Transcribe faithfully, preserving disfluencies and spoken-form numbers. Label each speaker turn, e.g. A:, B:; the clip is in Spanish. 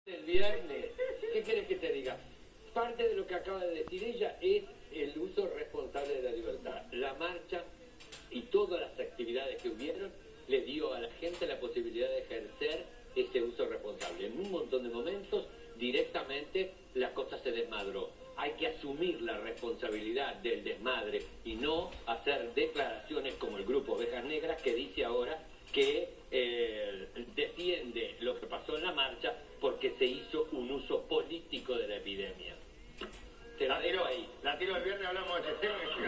A: El viernes, ¿qué querés que te diga? Parte de lo que acaba de decir ella es el uso responsable de la libertad. La marcha y todas las actividades que hubieron le dio a la gente la posibilidad de ejercer ese uso responsable. En un montón de momentos, directamente, la cosa se desmadró. Hay que asumir la responsabilidad del desmadre y no hacer declaraciones como el grupo Ovejas Negras, que dice ahora que eh, defiende lo que pasó en la marcha porque se hizo un uso político de la epidemia. Te la tiro ahí.
B: La tiro el viernes, hablamos de ese tema.